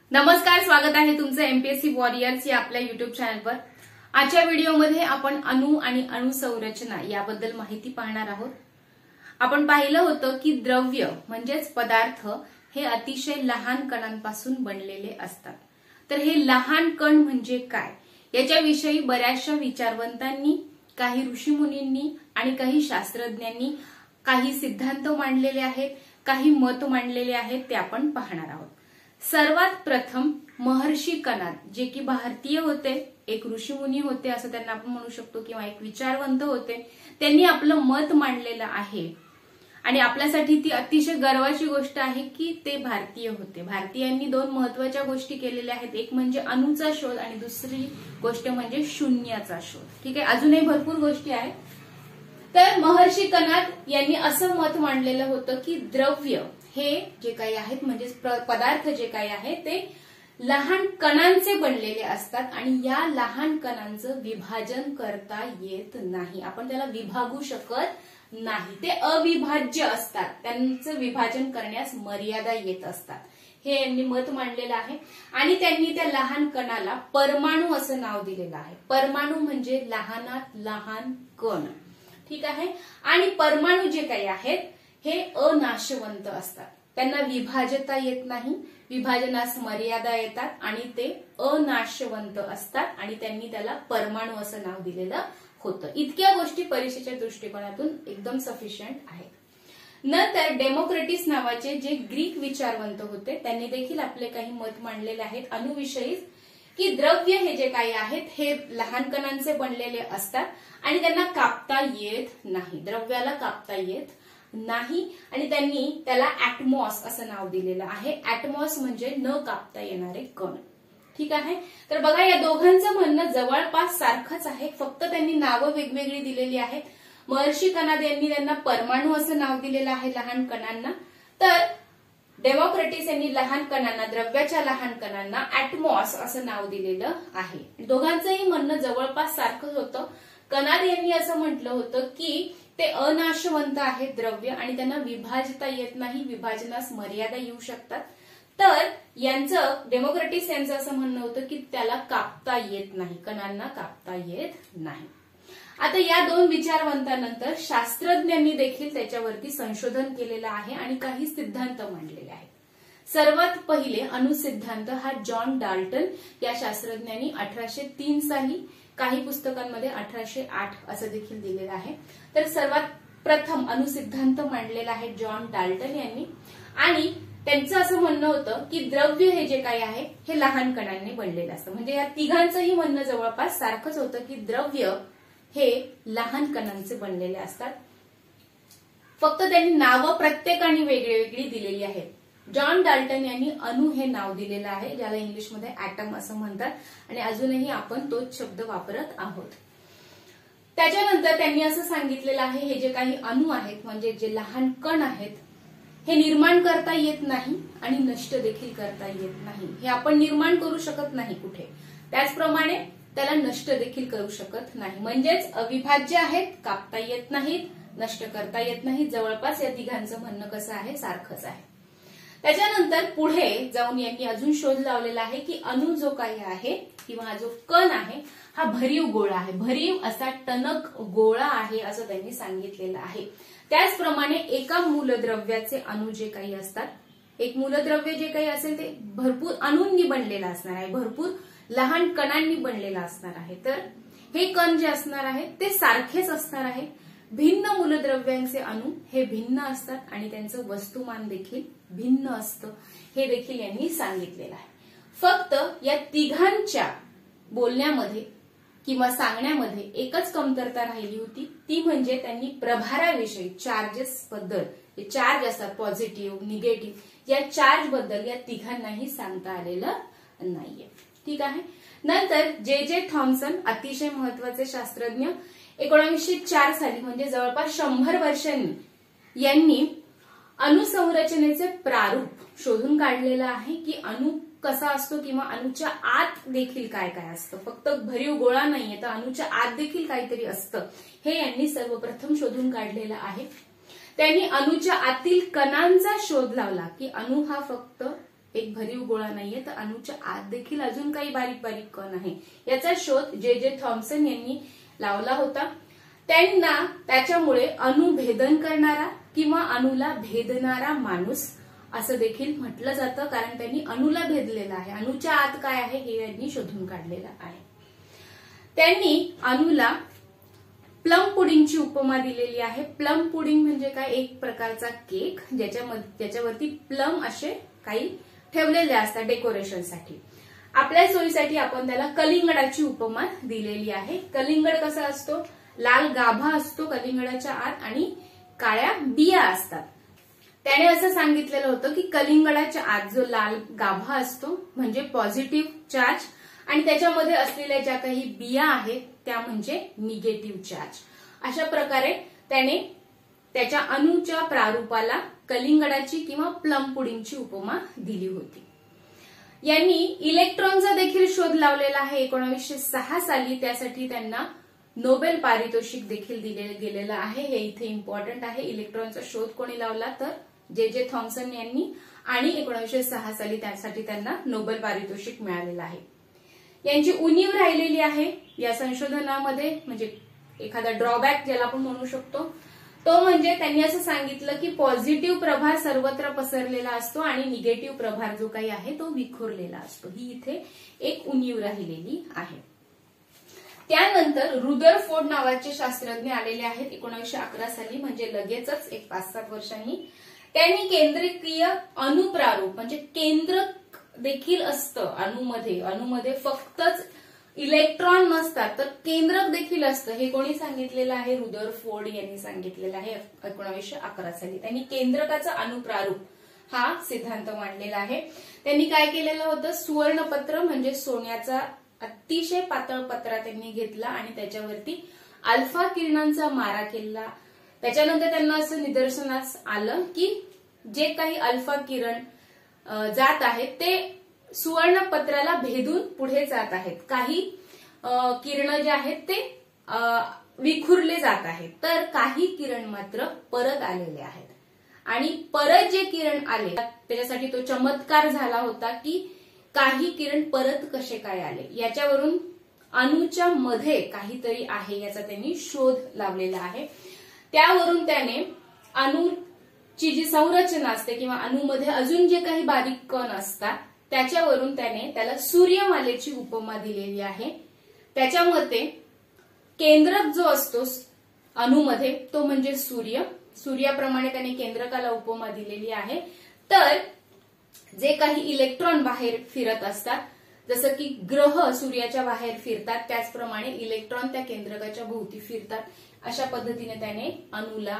नमस्कार, स्वागत आहे तुमचं एमपीएससी वॉरियर्स या आपल्या युट्यूब चॅनलवर। आजच्या व्हिडिओमध्ये आपण अणु आणि अणुसंरचना याबद्दल माहिती पाहणार आहोत। आपण पाहिलं होतं की द्रव्य म्हणजेच पदार्थ हे अतिशय लहान कणांपासून बनलेले असतात। तर हे लहान कण म्हणजे काय याच्याविषयी बऱ्याचशा विचारवंतांनी, काही ऋषीमुनींनी आणि काही शास्त्रज्ञांनी काही सिद्धांत मांडलेले आहेत, काही मत मांडलेले आहेत, ते आपण पाहणार आहोत। सर्वात प्रथम महर्षी कणाद, जे की भारतीय होते, एक ऋषीमुनी होते असं त्यांना आपण म्हणू शकतो, किंवा एक विचारवंत होते, त्यांनी आपलं मत मांडलेलं आहे आणि आपल्यासाठी ती अतिशय गर्वाची गोष्ट आहे की ते भारतीय होते। भारतीयांनी दोन महत्त्वाच्या गोष्टी केलेल्या आहेत, एक म्हणजे अणूचा शोध आणि दुसरी गोष्ट म्हणजे शून्याचा शोध। ठीक आहे, अजूनही भरपूर गोष्टी आहेत। तर महर्षी कणाद यांनी असं मत मांडलेलं होतं की द्रव्य हे जे काही आहेत म्हणजे पदार्थ जे काही आहेत ते लहान कणांचे बनलेले असतात आणि या लहान कणांचं विभाजन करता येत नाही। आपण त्याला विभागू शकत नाही, ते अविभाज्य असतात, त्यांचं विभाजन करण्यास मर्यादा येत असतात, हे यांनी मत मांडलेलं आहे। आणि त्यांनी त्या लहान कणाला परमाणु असं नाव दिलेलं आहे। परमाणु म्हणजे लहानात लहान कण। ठीक आहे, आणि परमाणु जे काही आहेत हे अनाशवंत असतात, त्यांना विभाजता येत नाही, विभाजनास मर्यादा येतात आणि ते अनाशवंत असतात आणि त्यांनी त्याला परमाणु असं नाव दिलेलं होतं। इतक्या गोष्टी परीक्षेच्या दृष्टिकोनातून एकदम सफिशियंट आहेत। नंतर डेमोक्रेटिस नावाचे जे ग्रीक विचारवंत होते त्यांनी देखील आपले काही मत मांडलेले आहेत अणुविषयी, की द्रव्य हे जे काही आहेत हे लहान कणांचे बनलेले असतात आणि त्यांना कापता येत नाही, द्रव्याला कापता येत नाही आणि त्यांनी त्याला ऍटमॉस असं नाव दिलेलं आहे। ऍटमॉस म्हणजे न कापता येणारे कण। ठीक आहे, तर बघा या दोघांचं म्हणणं जवळपास सारखंच आहे, फक्त त्यांनी नावं वेगवेगळी दिलेली आहेत। महर्षी कणाद यांनी त्यांना परमाणु असं नाव दिलेलं आहे लहान कणांना, तर डेमोक्रेटिस यांनी लहान कणांना, द्रव्याच्या लहान कणांना ऍटमॉस असं नाव दिलेलं आहे। दोघांचंही म्हणणं जवळपास सारखंच होतं। कणाद यांनी असं म्हटलं होतं की ते अनाशवंत आहेत द्रव्य आणि त्यांना विभाजता येत नाही, विभाजनास मर्यादा येऊ शकतात। तर यांचं, डेमोक्रेटिस यांचं असं म्हणणं होतं की त्याला कापता येत नाही, कणांना कापता येत नाही। आता या दोन विचारवंतानंतर शास्त्रज्ञांनी देखील त्याच्यावरती संशोधन केलेलं आहे आणि काही सिद्धांत मांडलेले आहेत। सर्वात पहिले अणुसिद्धांत हा जॉन डाल्टन या शास्त्रज्ञांनी 1803 साली, काही पुस्तकांमध्ये 1808 असं देखील दिलेलं आहे। तर सर्वात प्रथम अणुसिद्धांत मांडलेला आहे जॉन डाल्टन यांनी आणि त्यांचं असं म्हणणं होतं की द्रव्य हे जे काही आहे हे लहान कणांनी बनलेलं असतं। म्हणजे या तिघांचंही म्हणणं जवळपास सारखंच होतं की द्रव्य हे लहान कणांचे बनलेले असतात, फक्त त्यांनी नावं प्रत्येकाने वेगळी दिलेली आहेत। जॉन डाल्टन यांनी अणु हे नाव दिलेलं आहे, ज्याला इंग्लिशमध्ये ऍटम असं म्हणतात आणि अजूनही आपण तोच शब्द वापरत आहोत। त्याच्यानंतर त्यांनी असं सांगितलेलं आहे हे जे काही अणु आहेत म्हणजे जे लहान कण आहेत हे निर्माण करता येत नाही आणि नष्ट देखील करता येत नाही, हे आपण निर्माण करू शकत नाही कुठे, त्याचप्रमाणे त्याला नष्ट देखील करू शकत नाही। म्हणजेच अविभाज्य आहेत, कापता येत नाहीत, नष्ट करता येत नाहीत। जवळपास या तिघांचं म्हणणं कसं आहे, सारखंच आहे। त्याच्यानंतर पुढे जाऊन यांनी अजून शोध लावलेला आहे की अणु जो काही आहे किंवा जो कण आहे हा भरीव गोळा आहे, भरीव असा टणक गोळा आहे असं त्यांनी सांगितलेलं आहे। त्याचप्रमाणे एका मूलद्रव्याचे अणु जे काही असतात, एक मूलद्रव्य जे काही असेल ते भरपूर अणूंनी बनलेलं असणार आहे, भरपूर लहान कणांनी बनलेलं असणार आहे। तर हे कण जे असणार आहे ते सारखेच असणार आहे। भिन्न मूलद्रव्यांचे अणु हे भिन्न असतात आणि त्यांचं वस्तुमान देखील भिन्न असतं, हे देखील यांनी सांगितलेलं आहे। फक्त या तिघांच्या बोलण्यामध्ये किंवा सांगण्यामध्ये एकच कमतरता राहिली होती, ती म्हणजे त्यांनी प्रभाराविषयी, चार्जेस बद्दल, जे चार्ज असतात पॉझिटिव्ह, निगेटिव्ह, या चार्ज बद्दल या तिघांनाही सांगता आलेलं नाहीये। ठीक आहे, नंतर जे थॉम्सन, अतिशय महत्वाचे शास्त्रज्ञ, 1904 साली म्हणजे जवळपास 100 वर्षांनी यांनी अणुसंरचनेचे प्रारूप शोधून काढलेलं आहे की अणु कसा असतो किंवा अणुच्या आत देखील काय काय असतं, फक्त भरीव गोळा नाहीये तर अणुच्या आत देखील काहीतरी असतं, हे यांनी सर्वप्रथम शोधून काढलेलं आहे। त्यांनी अणुच्या आतील कणांचा शोध लावला की अणु हा फक्त एक भरीव गोळा नाहीये, तर अणूच्या आत देखील अजून काही बारीक बारीक कण आहे. याचा शोध जे थॉम्सन यांनी लावला होता. त्यांना त्याच्यामुळे अणुभेदन करणारा किंवा अणूला भेदणारा माणूस असं देखील म्हटलं जातं, कारण त्यांनी अणूला भेदलेलं आहे. अणूच्या आत काय आहे हे यांनी शोधून काढलेलं आहे. त्यांनी अणूला प्लम पुडिंगची उपमा दिलेली आहे. प्लम पुडिंग म्हणजे काय, एक प्रकारचा केक ज्याच्यावरती प्लम असे काही ठेवलेले असतात डेकोरेशनसाठी. आपल्या सोयीसाठी आपण त्याला कलिंगडाची उपमा दिलेली आहे. कलिंगड कसा असतो, लाल गाभा असतो कलिंगडाच्या आत आणि काळ्या बिया असतात. त्याने असं सांगितलेलं होतं की कलिंगडाच्या आत जो लाल गाभा असतो म्हणजे पॉझिटिव्ह चार्ज आणि त्याच्यामध्ये असलेल्या ज्या काही बिया आहेत त्या म्हणजे निगेटिव्ह चार्ज. अशा प्रकारे त्याने त्याच्या अणूच्या प्रारूपाला कलिंगडाची किंवा प्लम पुडिंगची उपमा दिली होती. यांनी इलेक्ट्रॉनचा देखील शोध लावलेला आहे 1906 साली. त्यासाठी त्यांना नोबेल पारितोषिक देखील दिले गेलेलं आहे. हे इथे इम्पॉर्टंट आहे. इलेक्ट्रॉनचा शोध कोणी लावला तर जे थॉम्सन यांनी, आणि 1906 साली त्यासाठी त्यांना नोबेल पारितोषिक मिळालेलं आहे. यांची उणीव राहिलेली आहे या संशोधनामध्ये, म्हणजे एखादा ड्रॉबॅक ज्याला आपण म्हणू शकतो तो म्हणजे त्यांनी असं सांगितलं की पॉझिटिव्ह प्रभार सर्वत्र पसरलेला असतो आणि निगेटिव्ह प्रभार जो काही आहे तो विखुरलेला असतो. ही इथे एक उणीव राहिलेली आहे. त्यानंतर रुदरफोर्ड नावाचे शास्त्रज्ञ आलेले आहेत 1911 साली, म्हणजे लगेचच एक 5-7 वर्षांनी. त्यांनी केंद्रकीय अणुप्रारूप म्हणजे केंद्रक देखील असतं अणूमध्ये फक्तच इलेक्ट्रॉन नसतात तर केंद्रक देखील असतं. हे कोणी सांगितलेलं आहे, रुदरफोर्ड यांनी सांगितलेलं आहे 1911 साली. त्यांनी केंद्रकाचा अणुप्रारूप हा सिद्धांत मांडलेला आहे. त्यांनी काय केलेलं होतं, सुवर्णपत्र म्हणजे सोन्याचा अतिशय पातळ पत्रा त्यांनी घेतला आणि त्याच्यावरती अल्फा किरणांचा मारा केला. त्याच्यानंतर त्यांना असं निदर्शनास आलं की जे काही अल्फा किरण जात आहेत ते सुवर्णपत्राला भेदून पुढे जात आहेत. काही किरण जे आहेत ते विखुरले जात आहेत, तर काही किरण मात्र परत आलेले आहेत. आणि परत जे किरण आले त्याच्यासाठी तो चमत्कार झाला होता की काही किरण परत कसे काय आले. याच्यावरून अणूच्या मध्ये काहीतरी आहे याचा त्यांनी शोध लावलेला आहे. त्यावरून त्याने अणूची जी संरचना असते किंवा अणूमध्ये अजून जे काही बारीक कण असतात त्याच्यावरून त्याने त्याला सूर्यमालेची उपमा दिलेली आहे. त्याच्या मते केंद्रक जो असतो अणूमध्ये तो म्हणजे सूर्य. सूर्याप्रमाणे त्याने केंद्रकाला उपमा दिलेली आहे. तर जे काही इलेक्ट्रॉन बाहेर फिरत असतात, जसं की ग्रह सूर्याच्या बाहेर फिरतात त्याचप्रमाणे इलेक्ट्रॉन त्या केंद्रकाच्या भोवती फिरतात. अशा पद्धतीने त्याने अणूला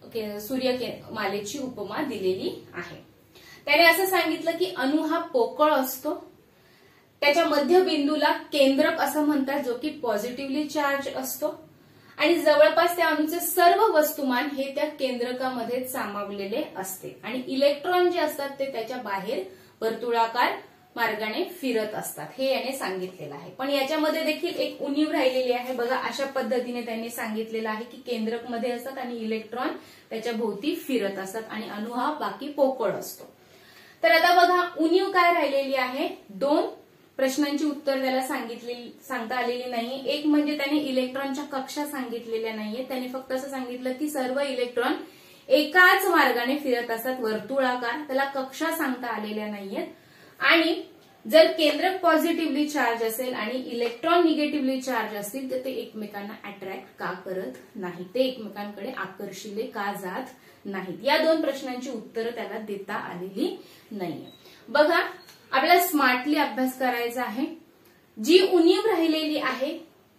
सूर्यमालेची उपमा दिलेली आहे. त्याने असं सांगितलं की अणू हा पोकळ असतो. त्याच्या मध्यबिंदूला केंद्रक असं म्हणतात जो की पॉझिटिव्हली चार्ज असतो आणि जवळपास त्या अणूचे सर्व वस्तुमान हे त्या केंद्रकामध्ये सामावलेले असते आणि इलेक्ट्रॉन जे असतात ते त्याच्या बाहेर वर्तुळाकार मार्गाने फिरत असतात. हे याने सांगितलेलं आहे. पण याच्यामध्ये देखील एक उणीव राहिलेली आहे. बघा, अशा पद्धतीने त्यांनी सांगितलेलं आहे की केंद्रक मध्ये असतात आणि इलेक्ट्रॉन त्याच्या भोवती फिरत असतात आणि अणू हा बाकी पोकळ असतो. तर आता बघा उणीव काय राहिलेली आहे. 2 प्रश्नांची उत्तर त्याला सांगता आलेली नाही. एक म्हणजे त्याने इलेक्ट्रॉनच्या कक्षा सांगितलेल्या नाहीये. त्याने फक्त असं सांगितलं की सर्व इलेक्ट्रॉन एकाच मार्गाने फिरत असतात वर्तुळाकार. त्याला कक्षा सांगता आलेल्या नाहीयेत. आणि जर केंद्रक पॉझिटिव्हली चार्ज असेल आणि इलेक्ट्रॉन निगेटिव्हली चार्ज असतील तर ते एकमेकांना अट्रॅक्ट का करत नाही, ते एकमेकांकडे आकर्षिले का जात नाहीत. या 2 प्रश्नांची उत्तरं त्याला देता आलेली नाहीये. बघा, आपल्याला स्मार्टली अभ्यास करायचा आहे. जी उणीव राहिलेली आहे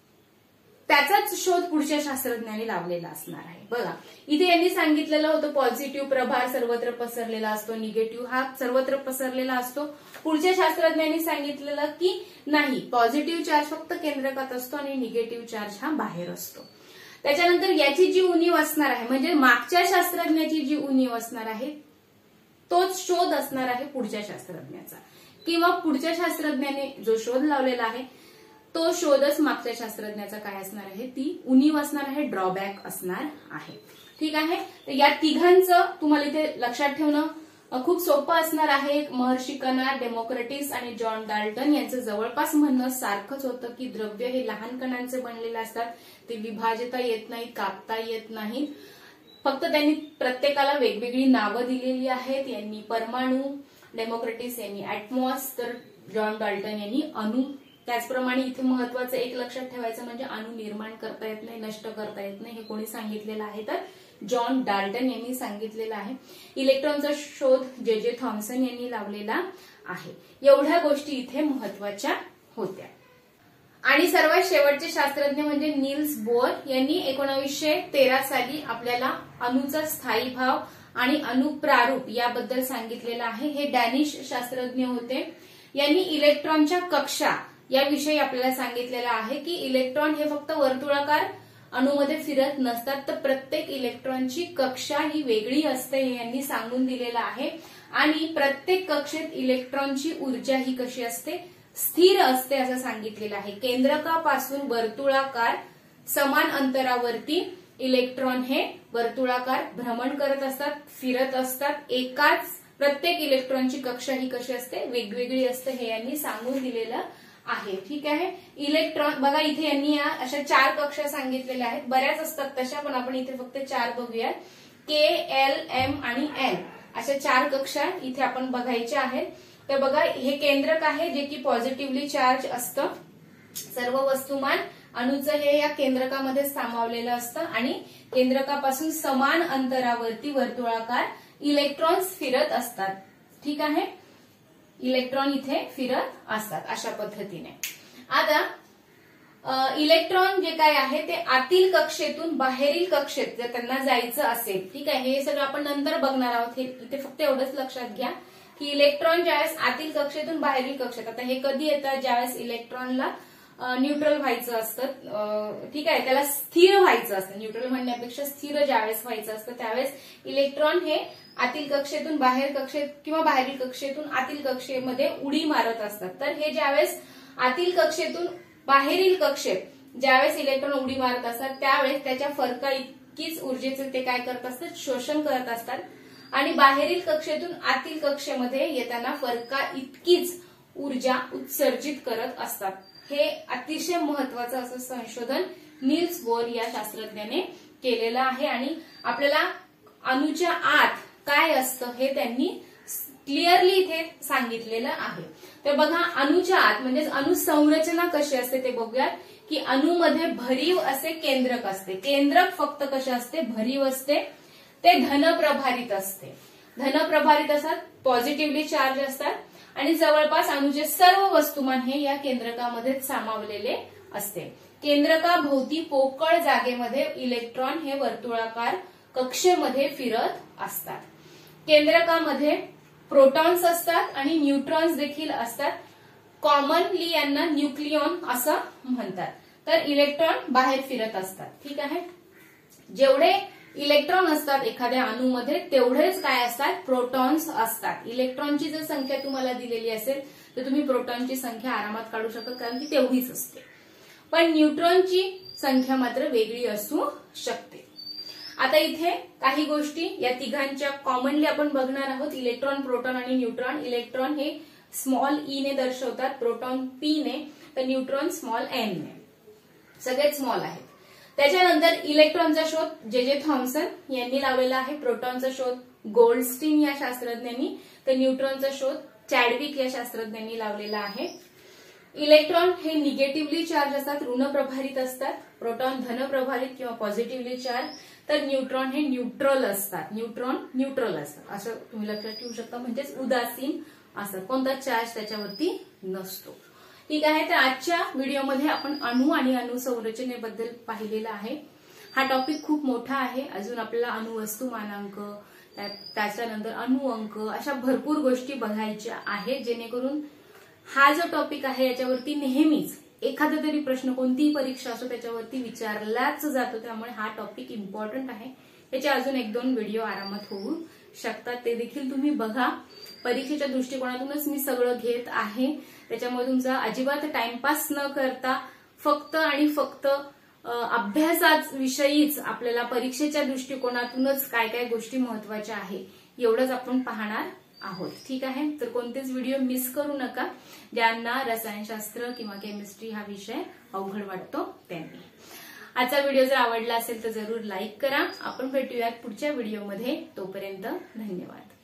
त्याचाच शोध पुढच्या शास्त्रज्ञांनी लावलेला असणार आहे. बघा, इथे यांनी सांगितलेलं होतं पॉझिटिव्ह प्रभार सर्वत्र पसरलेला असतो, निगेटिव्ह हा सर्वत्र पसरलेला असतो. पुढच्या शास्त्रज्ञांनी सांगितलेलं की नाही, पॉझिटिव्ह चार्ज फक्त केंद्रकात असतो आणि निगेटिव्ह चार्ज हा बाहेर असतो. त्याच्यानंतर याची जी उणीव असणार आहे म्हणजे मागच्या शास्त्रज्ञाची जी उणीव असणार आहे तोच शोध असणार आहे पुढच्या शास्त्रज्ञाचा, किंवा पुढच्या शास्त्रज्ञाने जो शोध लावलेला आहे तो शोधच मागच्या शास्त्रज्ञाचा काय असणार आहे, ती उणीव असणार आहे, ड्रॉबॅक असणार आहे. ठीक आहे. तर या तिघांचं तुम्हाला इथे लक्षात ठेवणं खूप सोपं असणार आहे. महर्षी कणा, डेमोक्रेटिस आणि जॉन डाल्टन यांचं जवळपास म्हणणं सारखंच होतं की द्रव्य हे लहान कणांचे बनलेले असतात, ते विभाजता येत नाहीत, कापता येत नाहीत. फक्त त्यांनी प्रत्येकाला वेगवेगळी नावं दिलेली आहेत. यांनी परमाणु, डेमोक्रेटिस यांनी ऍटमॉस, तर जॉन डाल्टन यांनी अणु. त्याचप्रमाणे इथे महत्वाचं एक लक्षात ठेवायचं म्हणजे अणु निर्माण करता येत नाही, नष्ट करता येत नाही. हे कोणी सांगितलेलं आहे तर जॉन डाल्टन यांनी सांगितलेलं आहे. इलेक्ट्रॉनचा शोध जे थॉम्सन यांनी लावलेला आहे. एवढ्या गोष्टी इथे महत्वाच्या होत्या. आणि सर्वात शेवटचे शास्त्रज्ञ म्हणजे नील्स बोर यांनी 1913 साली आपल्याला अणूचा स्थायी भाव आणि अणुप्रारूप याबद्दल सांगितलेलं आहे. हे डॅनिश शास्त्रज्ञ होते. यांनी इलेक्ट्रॉनच्या कक्षा याविषयी आपल्याला सांगितलेलं आहे की इलेक्ट्रॉन हे फक्त वर्तुळाकार अणूमध्ये फिरत नसतात, तर प्रत्येक इलेक्ट्रॉनची कक्षा ही वेगळी असते हे यांनी सांगून दिलेलं आहे. आणि प्रत्येक कक्षेत इलेक्ट्रॉनची ऊर्जा ही कशी असते, स्थिर असते असं सांगितलेलं आहे. केंद्रकापासून वर्तुळाकार समान अंतरावरती इलेक्ट्रॉन हे वर्तुळाकार भ्रमण करत असतात, फिरत असतात. एकाच प्रत्येक इलेक्ट्रॉनची कक्षा ही कशी असते, वेगवेगळी असते हे यांनी सांगून दिलेलं आहे. ठीक आहे. इलेक्ट्रॉन बघा इथे यांनी या अशा 4 कक्षा सांगितलेल्या आहेत. बऱ्याच असतात तशा, पण आपण इथे फक्त 4 बघूया. के, एल, एम आणि एन अशा 4 कक्षा इथे आपण बघायच्या आहेत. तर बघा हे केंद्रक आहे जे की पॉझिटिव्हली चार्ज असतं. सर्व वस्तुमान अणूचं हे या केंद्रकामध्ये सामावलेलं असतं आणि केंद्रकापासून समान अंतरावरती वर्तुळाकार इलेक्ट्रॉन्स फिरत असतात. ठीक आहे. इलेक्ट्रॉन इथे फिरत असतात अशा पद्धतीने. आता इलेक्ट्रॉन जे काय आहे ते आतील कक्षेतून बाहेरील कक्षेत जर त्यांना जायचं असेल, ठीक आहे, हे सगळं आपण नंतर बघणार आहोत. हे इथे फक्त एवढंच लक्षात घ्या की इलेक्ट्रॉन ज्यावेळेस आतील कक्षेतून बाहेरील कक्षेत, आता हे कधी येतात ज्यावेळेस इलेक्ट्रॉनला न्यूट्रल व्हायचं असतं. ठीक आहे, त्याला स्थिर व्हायचं असतं. न्यूट्रल म्हणण्यापेक्षा स्थिर ज्यावेळेस व्हायचं असतं त्यावेळेस इलेक्ट्रॉन हे आतील कक्षेतून बाहेर कक्षेत किंवा बाहेरील कक्षेतून आतील कक्षेमध्ये उडी मारत असतात. तर हे ज्यावेळेस आतील कक्षेतून बाहेरील कक्षेत ज्यावेळेस इलेक्ट्रॉन उडी मारत असतात त्यावेळेस त्याच्या फरका इतकीच ऊर्जेचे ते काय करत असतात, शोषण करत असतात. आणि बाहेरील कक्षेतून आतील कक्षेमध्ये येताना फरका इतकीच ऊर्जा उत्सर्जित करत असतात. हे अतिशय महत्वाचं असं संशोधन नील्स बोर या शास्त्रज्ञाने केलेलं आहे. आणि आपल्याला अणूच्या आत काय असतं हे त्यांनी क्लिअरली इथे सांगितलेलं आहे. तर बघा अणूच्या आत म्हणजे अणुसंरचना कशी असते ते बघूयात की अणूमध्ये भरीव असे केंद्रक असते. केंद्रक फक्त कसे असते, भरीव असते. ते धनप्रभारित असते. धनप्रभारित असतात, पॉझिटिव्हली चार्ज असतात आणि जवळपास अणूचे सर्व वस्तुमान हे या केंद्रकामध्ये सामावलेले असते. केंद्रकाभोवती पोकळ जागेमध्ये इलेक्ट्रॉन हे वर्तुळाकार कक्षेमध्ये फिरत असतात. केंद्रकामध्ये प्रोटॉन्स असतात आणि न्यूट्रॉन्स देखील असतात. कॉमनली यांना न्यूक्लियॉन असं म्हणतात. तर इलेक्ट्रॉन बाहेर फिरत असतात. ठीक आहे. जेवढे इलेक्ट्रॉन असतात एखाद्या अणूमध्ये तेवढेच काय असतात, प्रोटॉन्स असतात. इलेक्ट्रॉनची जर संख्या तुम्हाला दिलेली असेल तर तुम्ही प्रोटॉनची संख्या आरामात काढू शकता कारण ती तेवढीच असते. पण न्यूट्रॉनची संख्या मात्र वेगळी असू शकते. आता इथे काही गोष्टी या तिघांच्या कॉमनली आपण बघणार आहोत. इलेक्ट्रॉन, प्रोटॉन आणि न्यूट्रॉन. इलेक्ट्रॉन हे स्मॉल ई ने दर्शवतात, प्रोटॉन पी ने, तर न्यूट्रॉन स्मॉल एन ने. सगळेच स्मॉल आहेत. त्याच्यानंतर इलेक्ट्रॉनचा शोध जे थॉम्सन यांनी लावलेला आहे. प्रोटॉनचा शोध गोल्डस्टीन या शास्त्रज्ञांनी, तर न्यूट्रॉनचा शोध चॅडविक या शास्त्रज्ञांनी लावलेला आहे. इलेक्ट्रॉन हे निगेटिव्हली चार्ज असतात, ऋणप्रभारित असतात. प्रोटॉन धनप्रभारित किंवा पॉझिटिव्हली चार्ज, तर न्यूट्रॉन हे न्यूट्रल असतात. न्यूट्रॉन न्यूट्रल असतात असं तुम्ही लक्षात ठेवू शकता. म्हणजेच उदासीन असतात, कोणता चार्ज त्याच्यावरती नसतो. ठीक आहे. तर आजच्या व्हिडिओमध्ये आपण अणू आणि अणुसंरचनेबद्दल पाहिलेलं आहे. हा टॉपिक खूप मोठा आहे. अजून आपल्याला अणुवस्तुमानांक, त्याच्यानंतर अणुअंक अशा भरपूर गोष्टी बघायच्या आहेत, जेणेकरून हा जो टॉपिक आहे याच्यावरती नेहमीच एखादा तरी प्रश्न कोणतीही परीक्षा असो त्याच्यावरती विचारलाच जातो. त्यामुळे हा टॉपिक इम्पॉर्टंट आहे. याचे अजून 1-2 व्हिडिओ आरामात होऊ शकतात, ते देखील तुम्ही बघा. परीक्षेच्या दृष्टिकोनातूनच मी सगळं घेत आहे. त्याच्यामुळे तुमचा अजिबात टाइमपास न करता फक्त आणि फक्त अभ्यासाविषयीच आपल्याला परीक्षेच्या दृष्टिकोनातूनच काय काय गोष्टी महत्वाच्या आहे एवढंच आपण पाहणार आहोत. ठीक आहे, तर कोणतेच व्हिडिओ मिस करू नका. ज्यांना रसायनशास्त्र किंवा केमिस्ट्री हा विषय अवघड वाटतो त्यांनी. आजचा व्हिडिओ जर आवडला असेल तर जरूर लाईक करा. आपण भेटूयात पुढच्या व्हिडिओमध्ये. तोपर्यंत धन्यवाद.